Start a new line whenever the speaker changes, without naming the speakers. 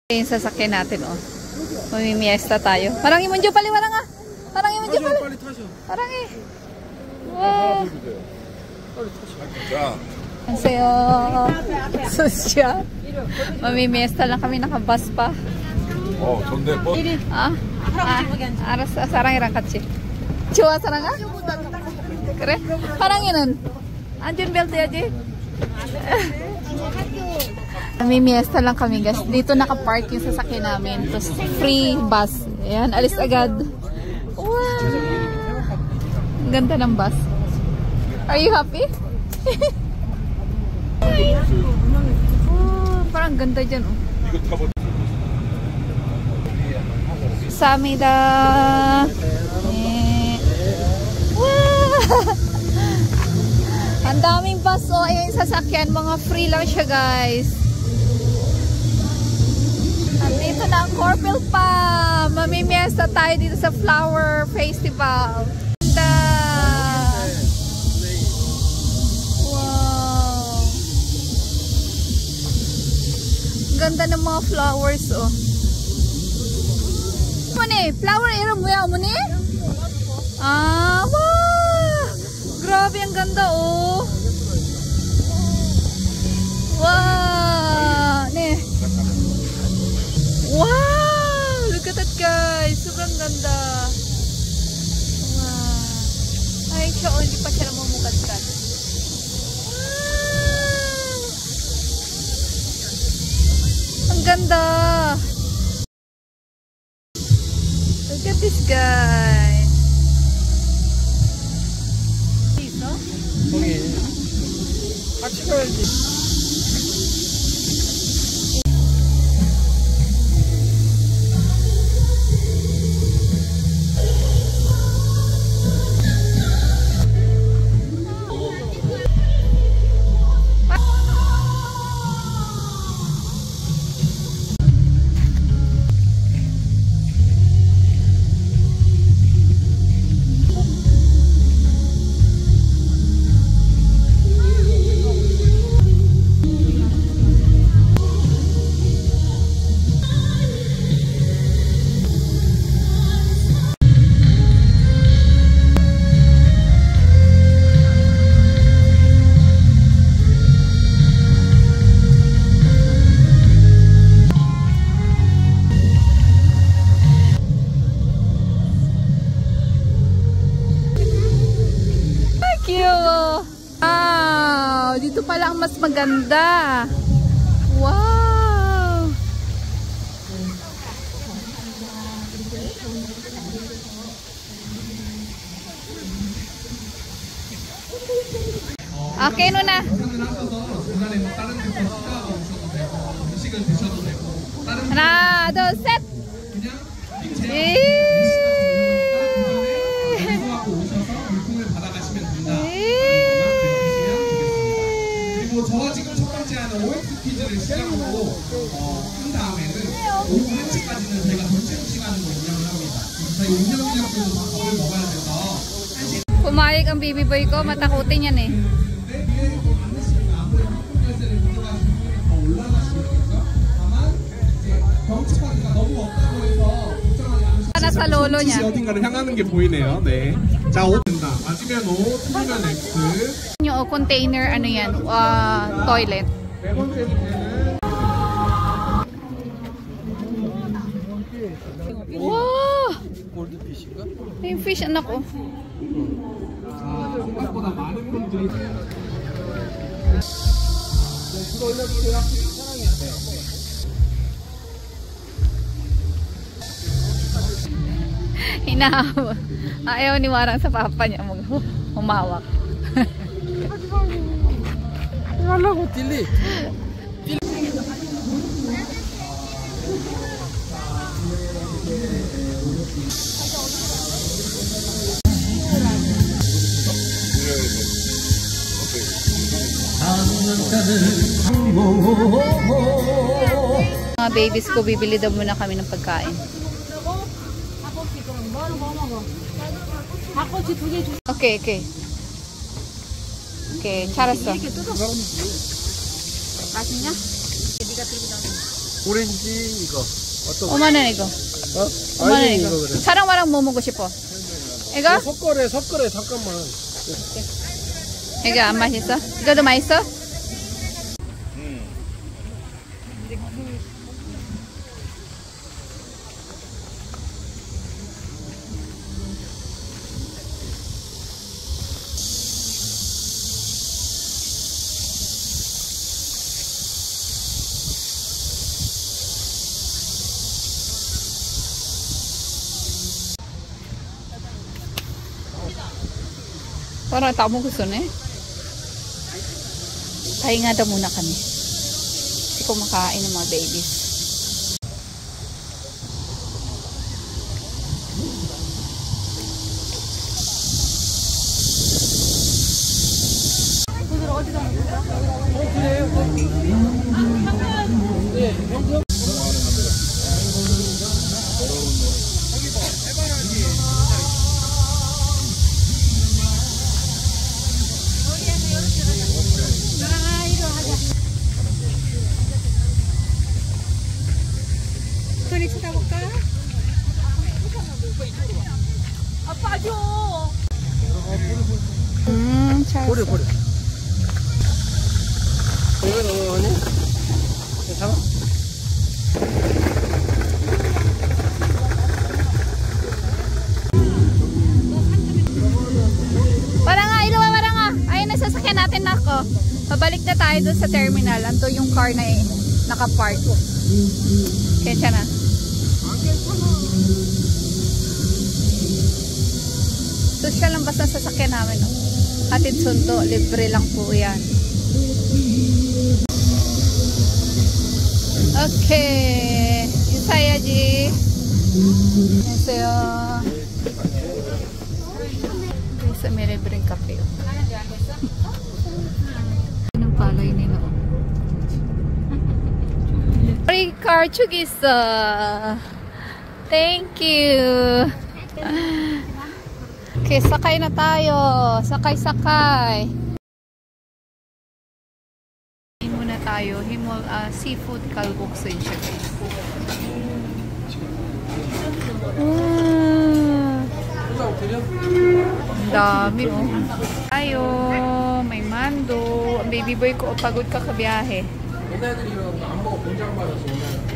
Yung sasakyan natin, oh. Mamimiesta tayo. Parang imunjo pali, parang ah. Parang imunjo pali. Parang eh. Wow. Ansayo. Susya. Mamimiesta lang kami, nakabus pa.
Oh, 좋네. 뭐?
알았어. 사랑이랑 같이. 좋아, 사랑아? 그래? 사랑이는 안전벨트 해야지. Namimiesta lang kami, guys. Dito naka-park yung sasakyan namin. Tapos free bus. Ayan, alis agad. Wow! Ang ganda ng bus. Are you happy? Oh, parang ganda dyan, oh. Samida. Wow! Ang daming bus, oh. Ayun yung sasakyan. Mga free lang siya, guys. Dito na ang Corpel pa. Mamimiesta tayo dito sa Flower Festival. Ganda. Wow. Ganda ng mga flowers, oh. Mune, flower era mo ya, mune? Ah, wow. Grabe, ang ganda, oh. Wow. Ne. Wow! Look at that, guys! Sobrang ganda! Wow! Ay, siya, oh, hindi pa siya namumukad-kad. Wow! Ang ganda! Look at this, guys! Dito? Okay. Actually, dito pala ang mas maganda. Wow! Okay, Nuna. Ha나, 둘, 셋!
저와 지금 첫 번째 하는 OX 퀴즈를 시작으로 한 다음에는 오후 1시까지는 저희가 전체 시간으로 운영을 합니다. 저희 운영진들도 다 밥을 먹어야 돼서
Pumayag ang baby boy ko, matakutin yan eh. Nasa lolo niya.
어딘가를 향하는 게 보이네요. 네. 자, O 된다. 맞으면 O, 틀리면 X.
Yung container, ano yan, toilet.
네 번째는
Wow! Yung fish, anak ko.
생각보다 많은 분들이
Hinahawa. Ayaw ni Warang sa papa niya humawak.
Wala ko tili.
Mga babies ko, bibili daw muna kami ng pagkain. Okay, okay. Okay, 잘했어. 맛있냐? 네가 들고 다니는.
오렌지 이거. 어떤
5만 원 이거. 5만 원
아니,
이거.
이거 그래.
사랑마랑 뭐 먹고 싶어? 이거?
섞어래 잠깐만.
이거 안 맛있어? 이거도 맛있어? Parang tamo gusto na eh. Pahinga daw muna kami. Kasi kumakain ng mga babies.
버려. 이거 너무하니? 괜찮아?
Parang nga. Ayun na sasakyan natin na ako. Pabalik na tayo dun sa terminal. Anto yung car na nakapark. Kaya na. Social lang basta sasakyan namin. No? Hatid sundo. Libre lang po yan. Okay. Isayaji. An녕하세요. Sa may libreng kape. Anong palay nila? Free car chugisa. Thank you. Okay, sakay na tayo. Sakay. Muna tayo. Himol seafood kalbukso yun siya, guys. Ang dami, oh. Ayo, may mando. Baby boy ko, pagod ka kabiyahe.
얘네들이 안 먹어 본장 받았어.